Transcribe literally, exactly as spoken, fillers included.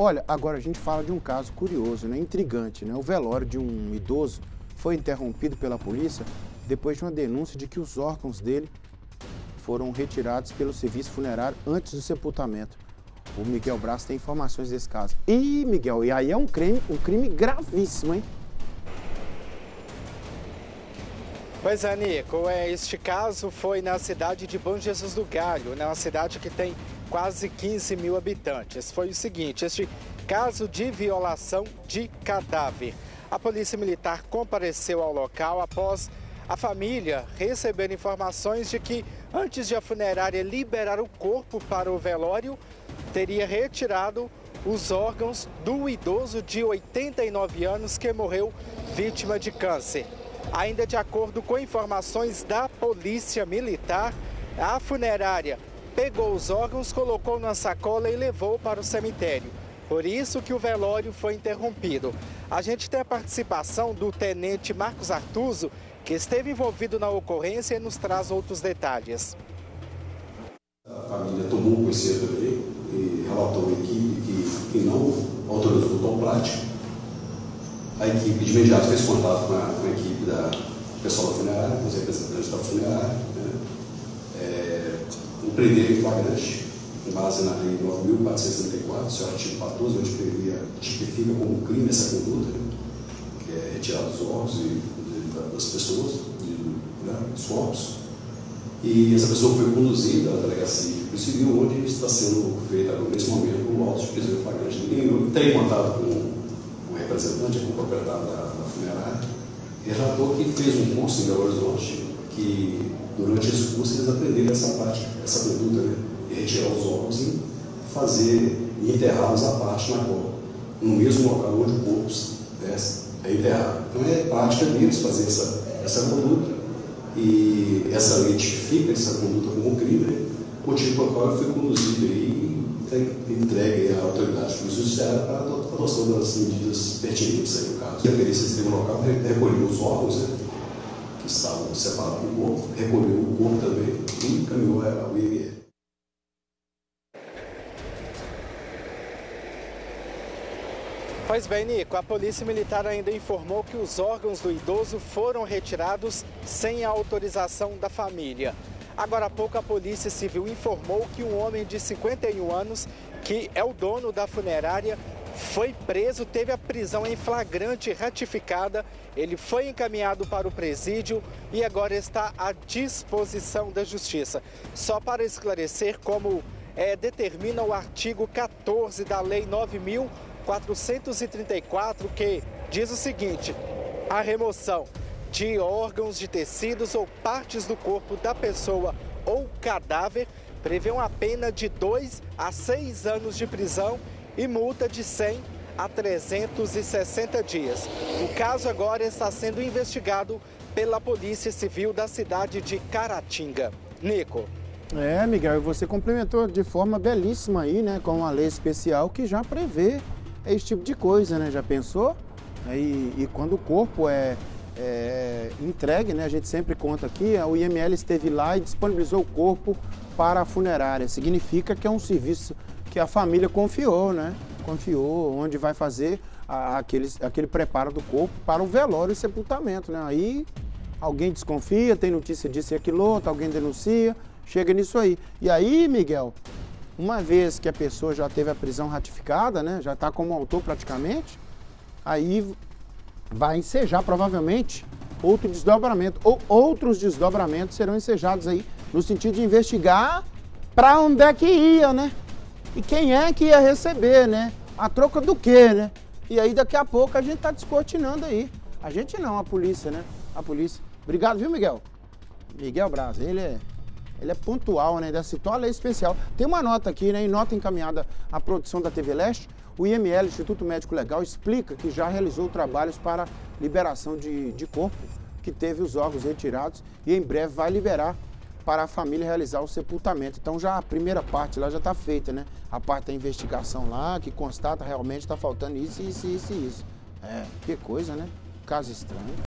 Olha, agora a gente fala de um caso curioso, né? Intrigante, né? O velório de um idoso foi interrompido pela polícia depois de uma denúncia de que os órgãos dele foram retirados pelo serviço funerário antes do sepultamento. O Miguel Braz tem informações desse caso. Ih, Miguel, e aí é um crime, um crime gravíssimo, hein? Pois é, Nico, este caso foi na cidade de Bom Jesus do Galho, né? Uma cidade que tem quase quinze mil habitantes. Foi o seguinte, este caso de violação de cadáver. A Polícia Militar compareceu ao local após a família receber informações de que, antes de a funerária liberar o corpo para o velório, teria retirado os órgãos do idoso de oitenta e nove anos que morreu vítima de câncer. Ainda de acordo com informações da Polícia Militar, a funerária pegou os órgãos, colocou numa sacola e levou para o cemitério. Por isso que o velório foi interrompido. A gente tem a participação do tenente Marcos Artuso, que esteve envolvido na ocorrência e nos traz outros detalhes. A família tomou conhecimento também e relatou à equipe que, que não autorizou o tom prático. A equipe de imediato fez contato com a, com a equipe da pessoal da funerária, com os representantes da funerária, né? É, um prender em flagrante, com base na lei nove mil quatrocentos e setenta e quatro, seu artigo quatorze, onde previa, tipifica como crime essa conduta, né? Que é retirar os órgãos e, das pessoas, de, né, dos corpos. E essa pessoa foi conduzida à delegacia de polícia civil, onde está sendo feita, nesse momento, um auto de prisão em flagrante. Ninguém tem contato com o representante, com o proprietário da, da funerária. Ele relatou que fez um curso em Belo Horizonte, que durante esse curso eles aprenderam essa prática, essa conduta, né? De retirar os órgãos e fazer e enterrá-los à parte na qual, no mesmo local onde o corpo né, é enterrado. Então é prática deles fazer essa, essa conduta, e essa lei tipifica essa conduta como crime, né? Motivo pelo qual foi conduzido e entregue à autoridade judiciária para a adoção das medidas pertinentes aí no caso. E a perícia esteve no local, recolheu os órgãos, né, que estavam separados do corpo, recolheu o corpo também e encaminhou ao I M L. Pois bem, Nico, a Polícia Militar ainda informou que os órgãos do idoso foram retirados sem a autorização da família. Agora há pouco a Polícia Civil informou que um homem de cinquenta e um anos, que é o dono da funerária, foi preso, teve a prisão em flagrante ratificada. Ele foi encaminhado para o presídio e agora está à disposição da Justiça. Só para esclarecer, como é, determina o artigo quatorze da Lei nove mil quatrocentos e trinta e quatro, que diz o seguinte: a remoção de órgãos, de tecidos ou partes do corpo da pessoa ou cadáver prevê uma pena de dois a seis anos de prisão e multa de cem a trezentos e sessenta dias. O caso agora está sendo investigado pela Polícia Civil da cidade de Caratinga. Nico. É, Miguel, e você complementou de forma belíssima aí, né, com uma lei especial que já prevê esse tipo de coisa, né? Já pensou? E, e quando o corpo é, é entregue, né? A gente sempre conta aqui, o I M L esteve lá e disponibilizou o corpo para a funerária. Significa que é um serviço que a família confiou, né? Confiou, onde vai fazer a, aquele, aquele preparo do corpo para o velório e sepultamento, né? Aí alguém desconfia, tem notícia disso e aquilo outro, alguém denuncia, chega nisso aí. E aí, Miguel, uma vez que a pessoa já teve a prisão ratificada, né, já está como autor praticamente, aí vai ensejar provavelmente outro desdobramento, ou outros desdobramentos serão ensejados aí, no sentido de investigar para onde é que ia, né? E quem é que ia receber, né? A troca do quê, né? E aí daqui a pouco a gente está descortinando aí. A gente não, a polícia, né? A polícia. Obrigado, viu, Miguel? Miguel Braz, ele é... Ele é pontual, né? Ainda citou a lei especial. Tem uma nota aqui, né? Em nota encaminhada à produção da T V Leste, o I M L, Instituto Médico Legal, explica que já realizou trabalhos para liberação de, de corpo, que teve os órgãos retirados e em breve vai liberar para a família realizar o sepultamento. Então já a primeira parte lá já está feita, né? A parte da investigação lá, que constata realmente está faltando isso, isso, isso e isso. É, que coisa, né? Caso estranho.